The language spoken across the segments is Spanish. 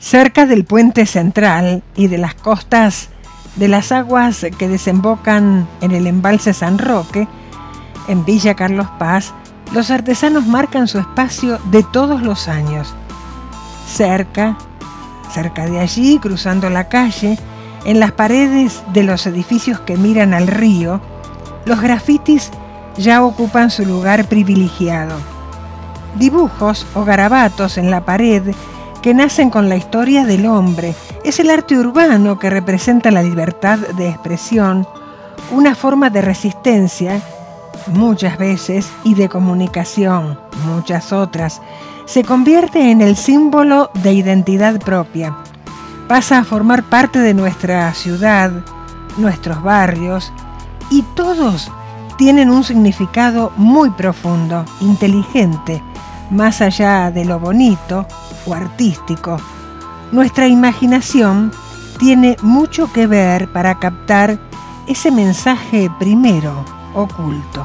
Cerca del puente central y de las costas de las aguas que desembocan en el embalse San Roque, en Villa Carlos Paz, los artesanos marcan su espacio de todos los años. Cerca de allí, cruzando la calle, en las paredes de los edificios que miran al río, los grafitis ya ocupan su lugar privilegiado. Dibujos o garabatos en la pared que nacen con la historia del hombre. Es el arte urbano que representa la libertad de expresión, una forma de resistencia, muchas veces, y de comunicación, muchas otras. Se convierte en el símbolo de identidad propia. Pasa a formar parte de nuestra ciudad, nuestros barrios, y todos tienen un significado muy profundo, inteligente, más allá de lo bonito o artístico. Nuestra imaginación tiene mucho que ver para captar ese mensaje primero oculto.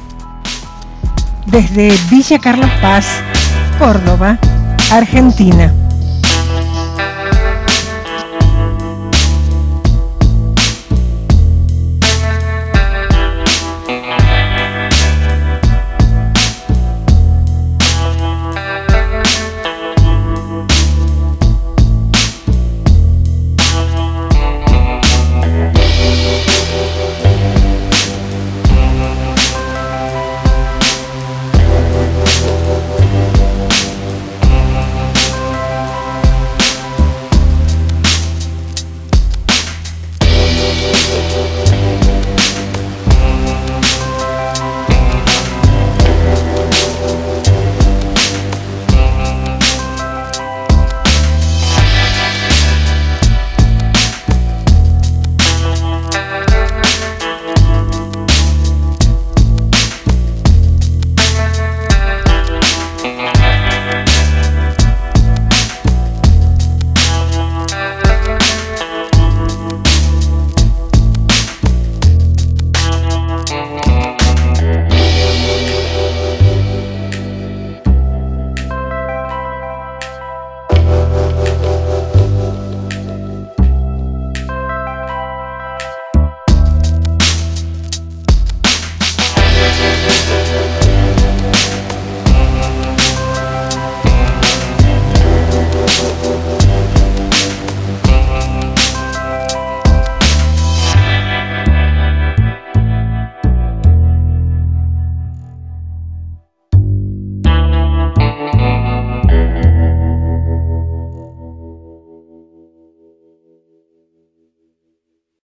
Desde Villa Carlos Paz, Córdoba, Argentina.